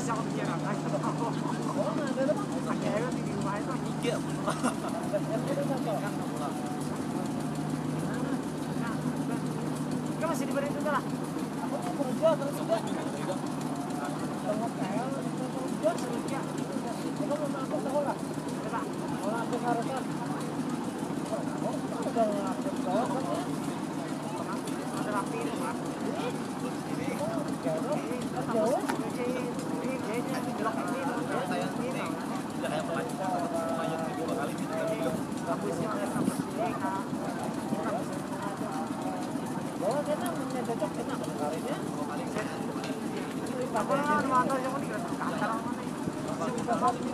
bisa aku bicara lagi. Oh, ada apa? Akhirnya di rumah itu. Iya. Kamu masih di bawah itu lah. Aku mau kerja terus juga. Tengok saya, kerja sebenarnya. Kamu mau aku sekolah. Coba. Kalau aku haruskan. Udah aku sekolah kan ya. Ada rapi itu, Pak. Jauh. Ini kayaknya di belok ini. Saya ini. Udah kayak pemain 2 kali gitu kan. Bagusnya ada sampai sini, Kak. Oh, kita punya cocok kita kemarinnya. Apa, mana yang mau dikira kantor mana?